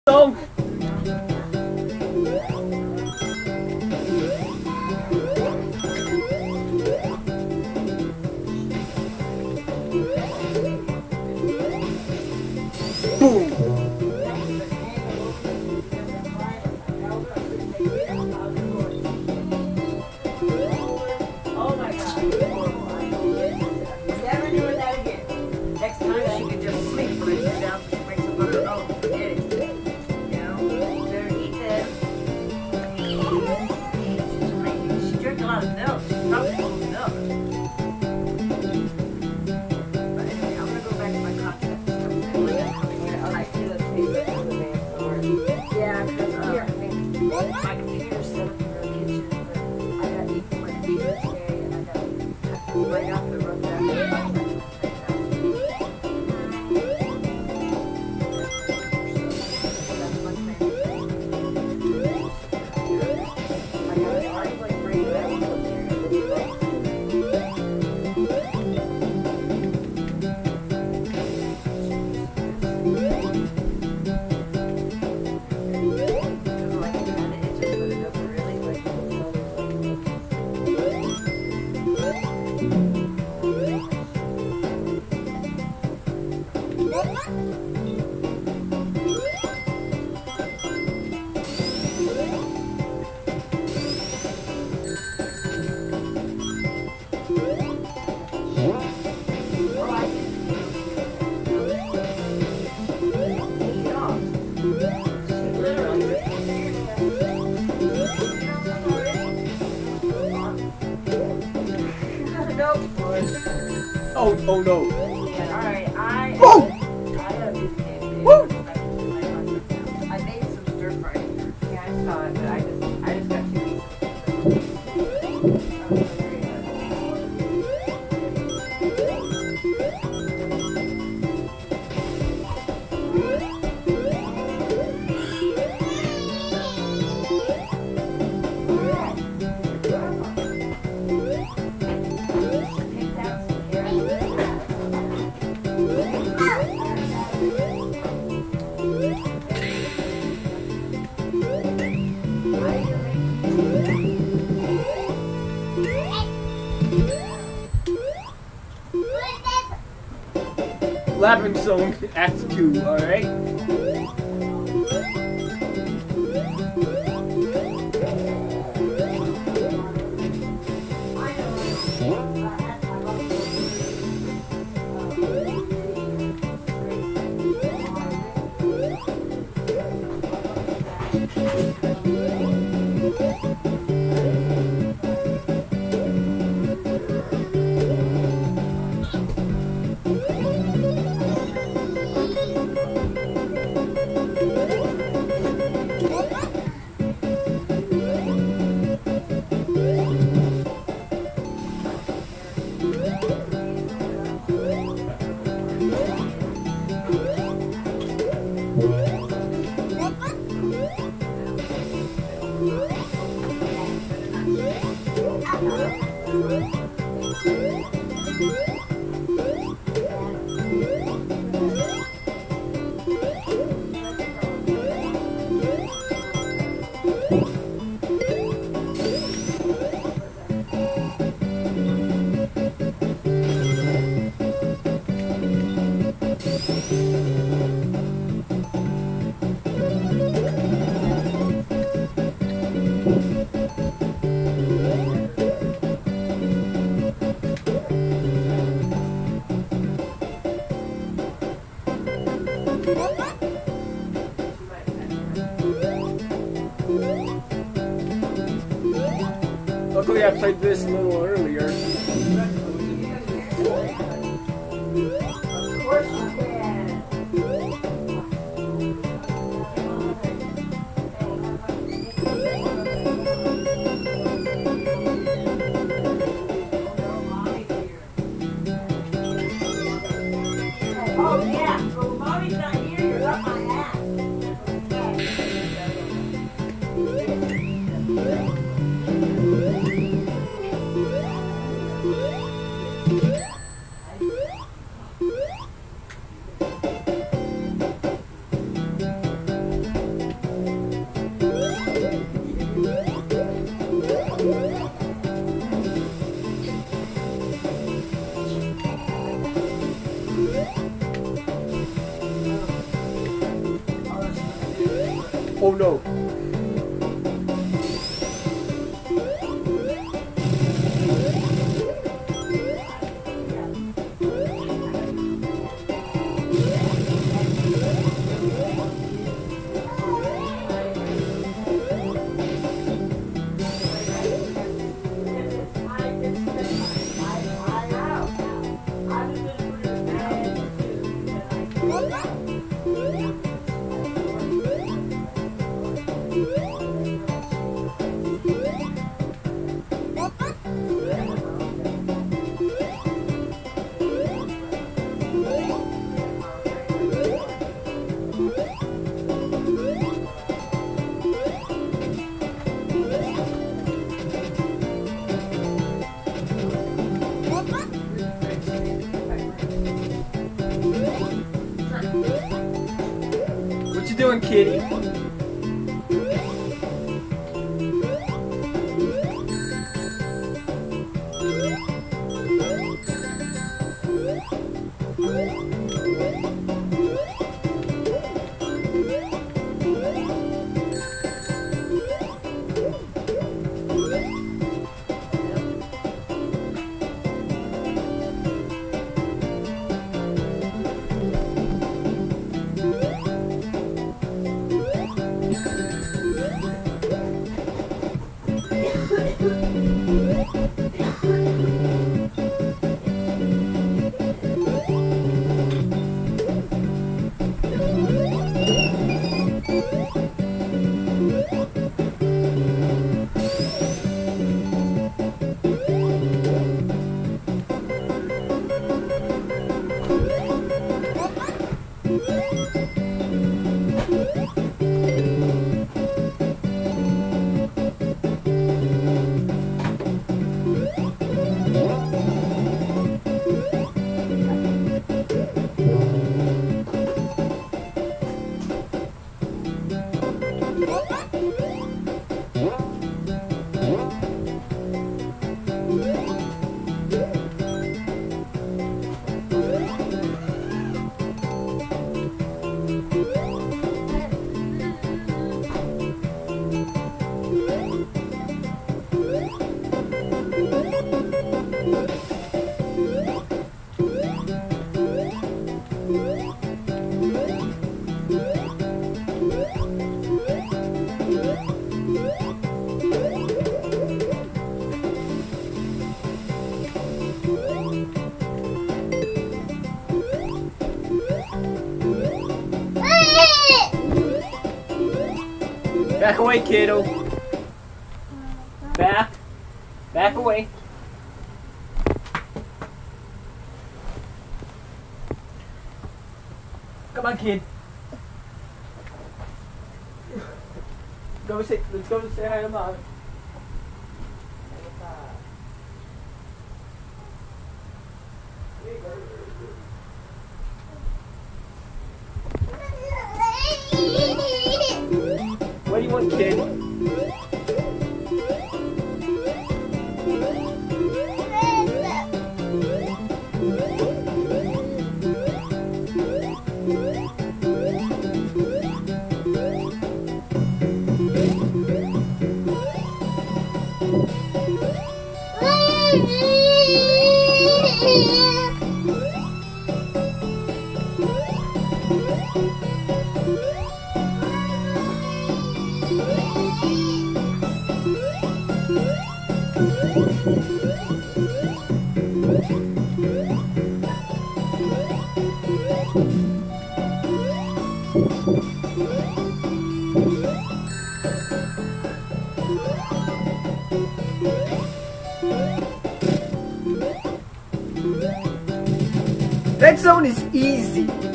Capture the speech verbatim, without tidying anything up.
song. Boom. Oh my god. Never doing that again. Next time she can just sleep when I sit down and makes up on her own. Forget it. You know? Better eat this. She drank a lot of milk. She probably full of milk. But anyway, I'm gonna go back to my cocktail. I feel it tastes like the man floor. Yeah, because uh, my computer's set up in the kitchen, but I got to eat my computer today, and I got to right out the road back. Oh, oh no. Yeah, alright, I Woo! I have this campaign. Woo! I made some stir fry. Yeah, I saw it, but I just I just got too easy. Laughing song, Act two, alright? Luckily I played this a little earlier. Of course you can. Oh yeah, so mommy's not here, you're up my ass. Oh no. What you doing, kitty? Back away, kiddo. Back. Back away. Come on, kid. Go say, let's go say hi to mom. What do you want, kid? That zone is easy.